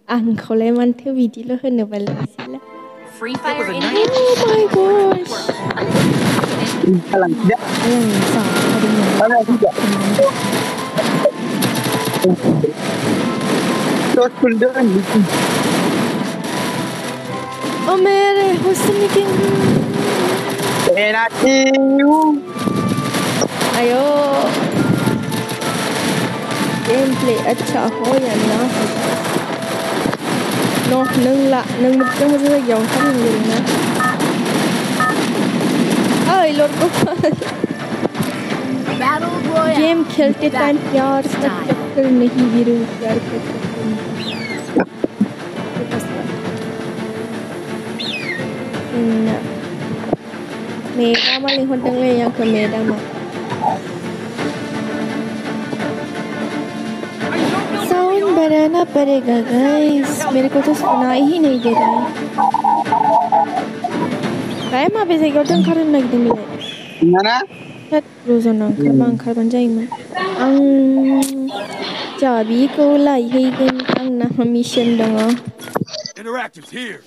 आंखौलाय मानोथो बिदिल' होनो बालायसैला Free Fire in Oh my gosh Salah tidak. yang salah dengan Salah tidak. Terus kundan itu. oh मेरे हुस्न की Enak itu. ayo gameplay अच्छा हो या ना हो नो नों मुझे जायगायाव ओंखारहोनो ना ओइ lord Gopal Battle Royale. Game खेलते टाइम प्यार का चक्कर नहीं वीरू प्यार का चक्कर नहीं मेरा मालिक होटल yang ke मेरा मा साउंड बढ़ाना पड़ेगा गाइस मेरे को तो सुनाई ही नहीं दे रहा है kayak माबे जायगायाव दोनखारनो नागिरदोंमोनलाय Mana? रजन ओंखारबानो जायोमोन आं जाबिखौ लायहैगोन आंना मिशन दङ Interactive's here.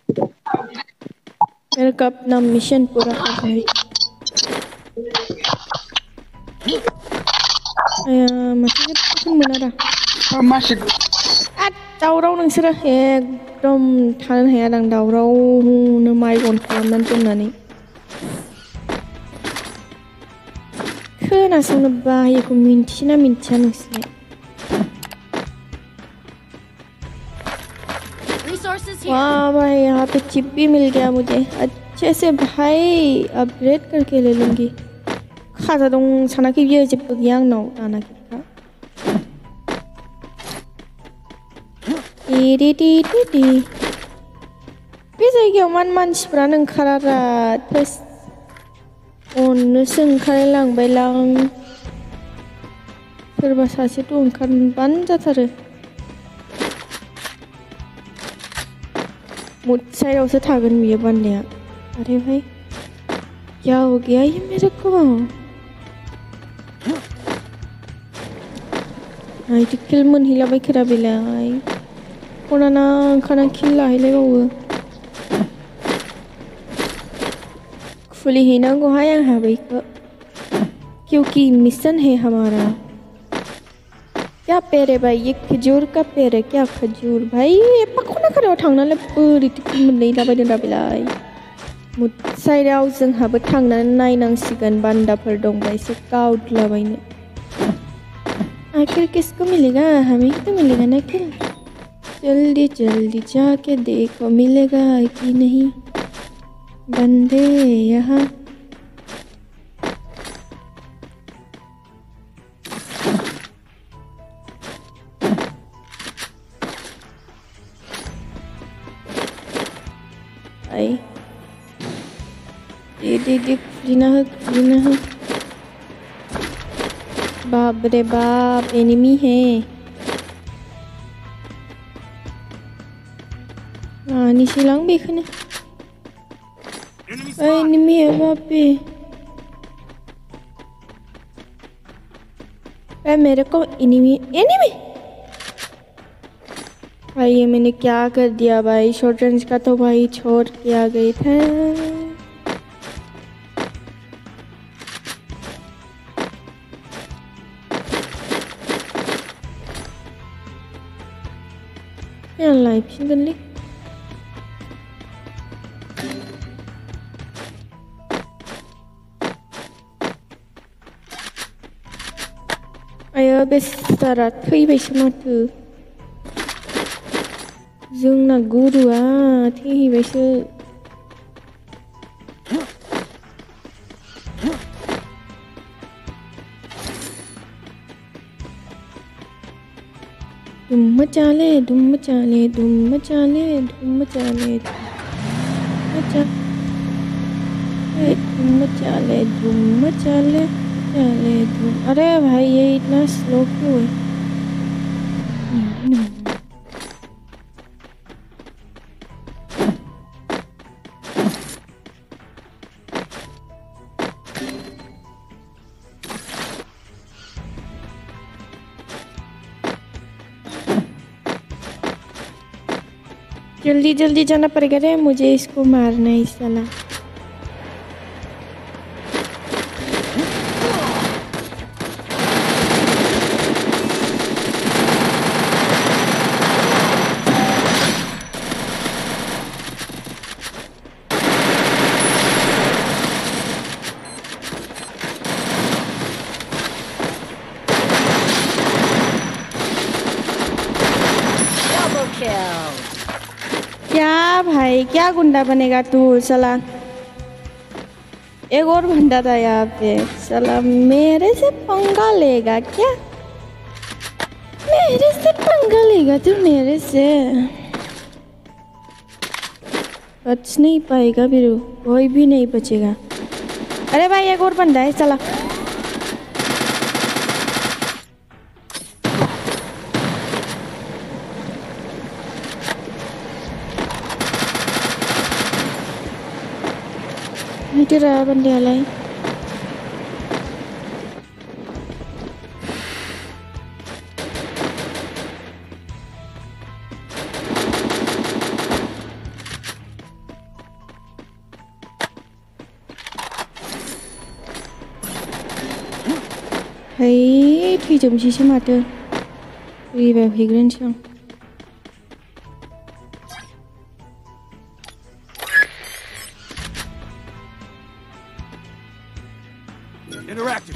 मेरे को अपना मिशन पूरा करना है माथो जेबो मोना दा Masih. दावराव नोंसोरो एकदम थानो हाया दां दावरावनो माइक अन खालामनानै दोननानै खोनासंनो बायोखौ मिन्थियोना मिन्थिया नोंसोरलाय Resources here. वाह भाई यहाँ पे चिप भी मिल गया मुझे अच्छे से भाई अपग्रेड करके ले लूँगी खाजा दं सानाखै बियो जेबो गैया आंनाव दानाखैखा बे जायगायाव मानो मानसिफ्रानो ओंखारारा थोस अननोसो ओंखारलांबायलां सोरबा सासेथ' ओंखारबानो जाथारो मुद साइडआवसो थागोन बियो बान्दाया अरे भाई क्या हो गया ये मेरे को आइदि किल मोनहैलाबायखोरा बेलाय खनाना ओंखारना किल लाहैलायबावो खुलिहैनांगौहाय आंहा बैखौ क्योंकि मिशन है हमारा क्या पेड़ है भाई ये खजूर का पेड़ है क्या खजूर भाई एफा खना खनायाव थांनानै बोरैथो किल मोनहैलाबायदों दा बेलाय मुद साइडआव जोंहाबो थांनानै नायनांसिगोन बान्दाफोर दंबा एसे गावद्लाबायनो आखिर किसको मिलेगा हमें ही तो मिलेगा ना किल जल्दी जल्दी जाके देखो मिलेगा कि नहीं बंदे यहाँ आई दे खुलिना हो बाप रे बाप एनिमी है निशिलां बेखौनो एनिमी है बापे मेरे को एनिमी भाई ये मैंने क्या कर दिया भाई शॉर्ट रेंज का तो भाई छोड़ के आ गई था यार लाइफ कर ली आयो बेसारा थैबायसो माथो जोंना गुरुआ थैहैबायसो धूम मचाले धूम मचाले धूम मचाले धूम मचाले धूम मचाले धूम मचाले चले धूम अरे भाई ये इतना स्लो क्यों है जल्दी जल्दी जाना पड़ेगा रे, मुझे इसको मारना है साला। Double kill. क्या भाई, क्या गुंडा बनेगा तू साला। एक और बंदा था यहाँ पे साला, मेरे से पंगा लेगा क्या? मेरे से पंगा लेगा तू, मेरे से बच नहीं पाएगा बिरू, कोई भी नहीं बचेगा। अरे भाई एक और बंदा है साला। मीटर रहा बंदे वाला है। Thấy thì chồng chị xem mặt chưa? Đi về phía lên trong. Interactive.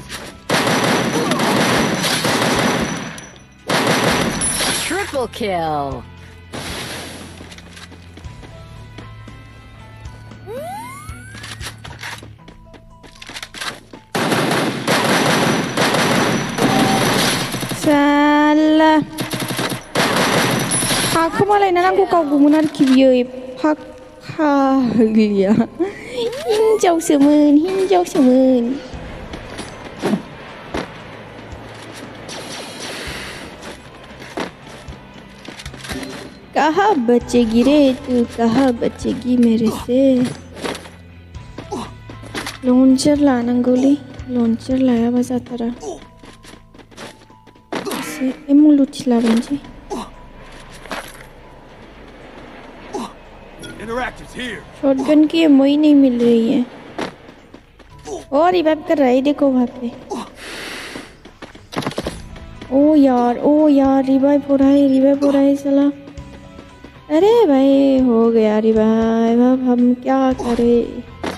Triple kill. Salah. Aku malah aku kau gumunan kibiyo pak halia. Hinjau semen, hinjau semen. कहाँ बचेगी रे तू, कहाँ बचेगी मेरे से। लॉन्चर लाना गोली, लॉन्चर लाया बस आता रहा। से एमो लुचिला बंजी। Interactive's here. शॉटगन की एमो ही नहीं मिल रही है। और रिवाइव कर रहा है, देखो वहाँ पे। ओ यार रिवाइव हो रहा है, रिवाइव हो रहा है साला। अरे भाई हो गया रिवाइव, अब हम क्या करें।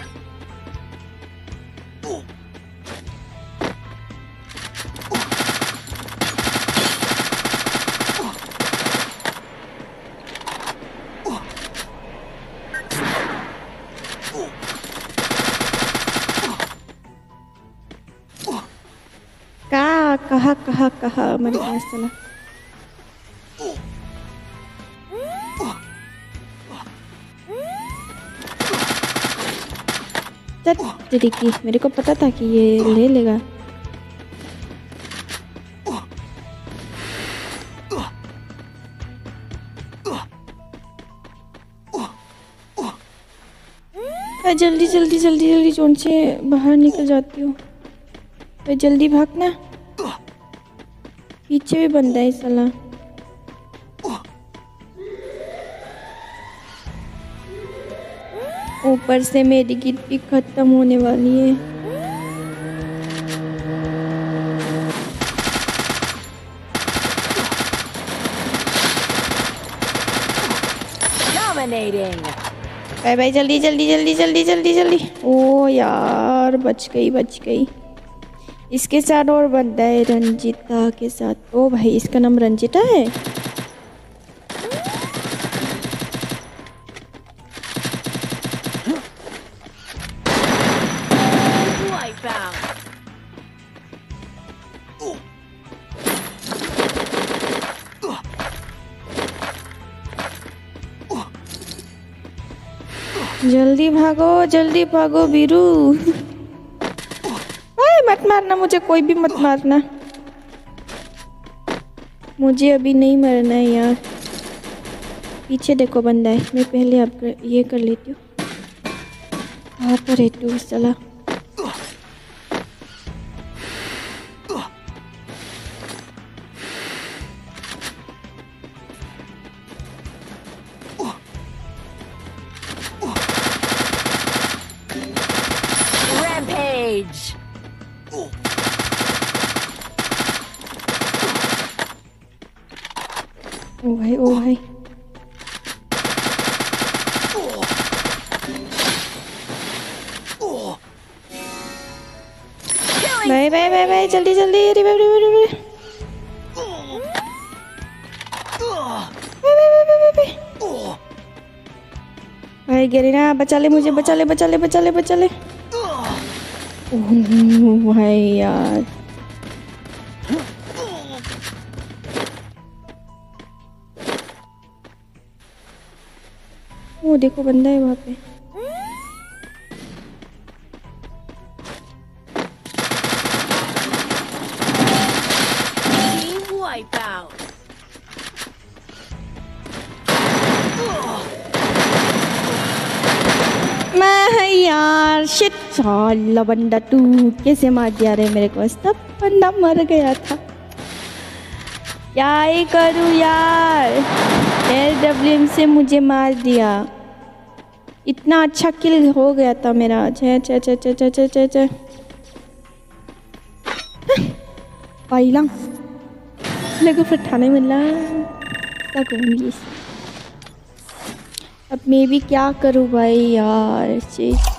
कहा मर गया साला। तरीकी मेरे को पता था कि ये ले लेगा। जल्दी जल्दी जल्दी जल्दी जोन से बाहर निकल जाती हूँ। तो जल्दी भागना, पीछे भी बंदा है साला। ऊपर से मेरी किट भी खत्म होने वाली है। Dominating. बाय बाय, जल्दी जल्दी जल्दी जल्दी जल्दी जल्दी। ओ यार बच गई। इसके साथ और बंदा है रंजिता के साथ। ओ भाई इसका नाम रंजिता है। जल्दी भागो बीरू। मत मारना मुझे, कोई भी मत मारना मुझे, अभी नहीं मरना है यार। पीछे देखो बंदा है, मैं पहले अब ये कर लेती हूँ। वहाँ पर है तू साला। Rampage. ओ भाई ओ भाई भाई भाई भाई भाई जल्दी जल्दी रिवाइव रिवाइव रिवाइव भाई गेरीना बचा ले मुझे बचा ले बचा ले बचा ले बचा ले ओह भाई यार वो देखो बंदा है वहाँ पे Team wipeout. मैं यार शिट साला बंदा तू कैसे मार दिया रे मेरे को तब बंदा मर गया था क्या ही करूँ यार LWM से मुझे मार दिया इतना अच्छा किल हो गया था मेरा छे छे छे छे छे छे छे छे पाइला मेरे को फिर ठाने मिला क्या करूँगी अब मैं भी क्या करूँ भाई यार